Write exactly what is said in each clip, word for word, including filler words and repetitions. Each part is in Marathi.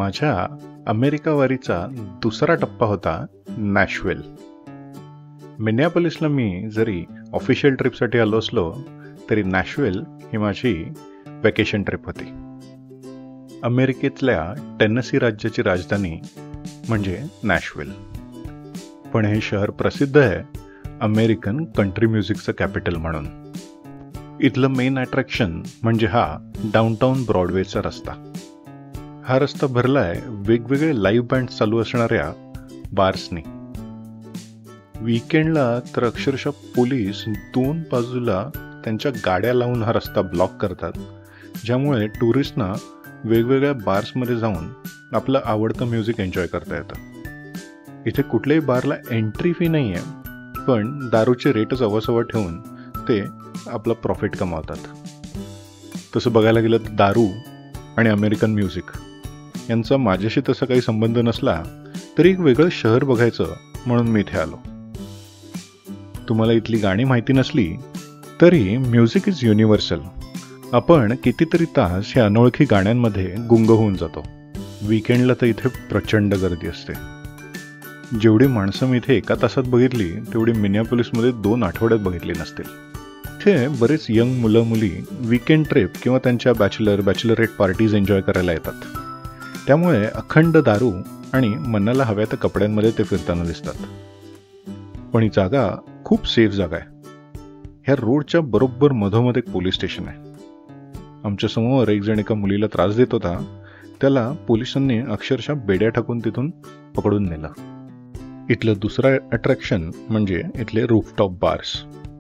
माझ्या अमेरिकावारीचा दुसरा टप्पा होता नॅशव्हिल. मिनियापोलिसला मी जरी ऑफिशियल ट्रिपसाठी आलो असलो तरी नॅशव्हिल ही माझी वॅकेशन ट्रिप होती. अमेरिकेतल्या टेनेसी राज्याची राजधानी म्हणजे नॅशव्हिल. पण हे शहर प्रसिद्ध आहे अमेरिकन कंट्री म्युझिकचं कॅपिटल म्हणून. इथलं मेन अट्रॅक्शन म्हणजे हा डाऊनटाऊन ब्रॉडवेचा रस्ता. हा रस्ता भरलाय वेगवेगळे लाईव्ह बँड चालू असणाऱ्या बार्सनी. वीकेंडला तर अक्षरशः पोलीस दोन बाजूला त्यांच्या गाड्या लावून हा रस्ता ब्लॉक करतात, ज्यामुळे टुरिस्टना वेगवेगळ्या बार्समध्ये जाऊन आपलं आवडतं म्युझिक एन्जॉय करता येतं. इथे कुठल्याही बारला एंट्री फी नाही आहे, पण दारूचे रेटच अवसवर ठेवून ते आपलं प्रॉफिट कमावतात. तसं बघायला गेलं तर दारू आणि अमेरिकन म्युझिक यांचा माझ्याशी तसा काही संबंध नसला तरी एक वेगळं शहर बघायचं म्हणून मी इथे आलो. तुम्हाला इथली गाणी माहिती नसली तरी म्युझिक इज युनिव्हर्सल. आपण कितीतरी तास ह्या अनोळखी गाण्यांमध्ये गुंग होऊन जातो. वीकेंडला तर इथे प्रचंड गर्दी असते. जेवढी माणसं मी इथे एका तासात बघितली तेवढी मिनियापोलिसमध्ये दोन आठवड्यात बघितली नसतील. इथे बरेच यंग मुलं मुली वीकेंड ट्रिप किंवा त्यांच्या बॅचलर बॅचलरेट पार्टीज एन्जॉय करायला येतात. त्यामुळे अखंड दारू आणि मनाला हव्या त्या कपड्यांमध्ये ते फिरताना दिसतात. पण ही जागा खूप सेफ जागा आहे. ह्या रोडच्या बरोबर मधोमध एक पोलीस स्टेशन आहे. आमच्या समोर एक जण एका मुलीला त्रास देत होता. त्याला पोलिसांनी अक्षरशः बेड्या टाकून तिथून पकडून नेलं. इथलं दुसरं अट्रॅक्शन म्हणजे इथले रूफटॉप बार्स.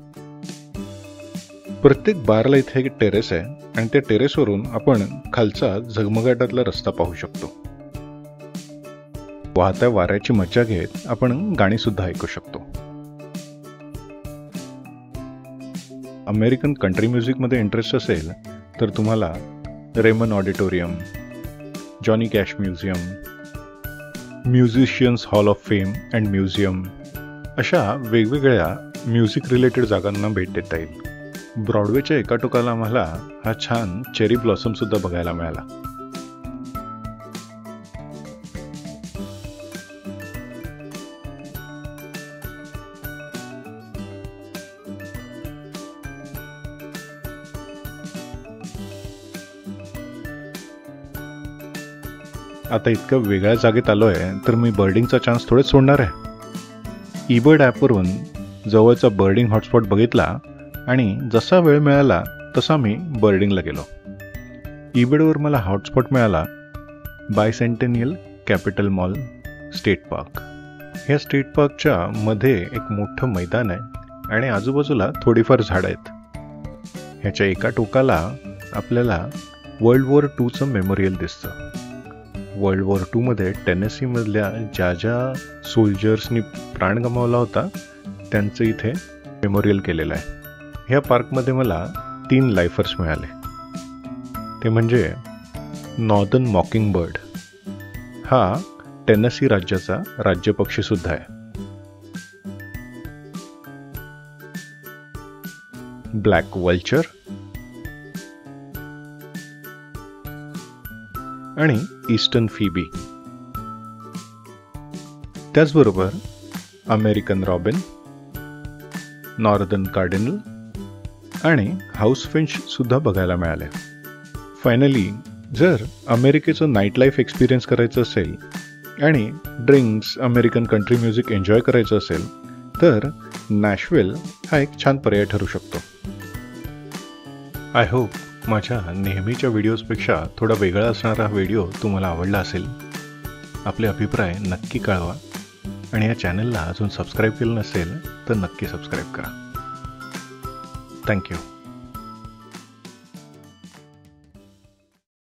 प्रत्येक बारला इथे एक टेरेस आहे आणि त्या टेरेसवरून आपण खालचा झगमगाटातला रस्ता पाहू शकतो. वाहत्या वाऱ्याची मजा घेत आपण गाणी सुद्धा ऐकू शकतो. अमेरिकन कंट्री म्युझिकमध्ये इंटरेस्ट असेल तर तुम्हाला Ryman auditorium, Johnny Cash museum, musicians hall of fame and museum अशा वेगवेगळ्या म्युझिक रिलेटेड जागांना भेट देता येईल. ब्रॉडवेच्या एका टोकाला आम्हाला हा छान चेरी ब्लॉसम सुद्धा बघायला मिळाला. आता इतकं वेगळ्या जागेत आलोय तर मी बर्डिंगचा चान्स थोडेच सोडणार आहे. ईबर्ड ॲपवरून जवळचा बर्डिंग हॉटस्पॉट बघितला आणि जसा वेळ मिळाला तसा मी बर्डिंगला गेलो. ईबर्डवर मला हॉटस्पॉट मिळाला bicentennial capitol mall state park. ह्या स्टेट पार्कच्या मध्ये एक मोठं मैदान आहे आणि आजूबाजूला थोडीफार झाडं आहेत. ह्याच्या एका टोकाला आपल्याला वर्ल्ड वॉर टूचं मेमोरियल दिसतं. वर्ल्ड वॉर टूमध्ये टेनेसीमधल्या ज्या ज्या सोल्जर्सनी प्राण गमावला होता त्यांचं इथे मेमोरियल केलेलं आहे. ह्या पार्कमध्ये मला तीन लायफर्स मिळाले. ते म्हणजे नॉर्दर्न मॉकिंग बर्ड, हा टेनेसी राज्याचा राज्यपक्षी सुद्धा आहे. ब्लॅक वल्चर आणि ईस्टर्न फिबी. त्याचबरोबर अमेरिकन रॉबिन, नॉर्दर्न कार्डिनल आणि हाऊस फिंच सुद्धा बघायला मिळाले. फायनली जर अमेरिकेचं नाईट लाईफ एक्सपिरियन्स करायचं असेल आणि drinks American country music enjoy करायचं असेल तर नॅशव्हिल हा एक छान पर्याय ठरू शकतो. आय होप माझ्या नेहमीच्या व्हिडिओजपेक्षा थोडा वेगळा असणारा व्हिडिओ तुम्हाला आवडला असेल. आपले अभिप्राय नक्की कळवा आणि या चॅनलला अजून सबस्क्राईब केलं नसेल तर नक्की सबस्क्राईब करा. थँक्यू.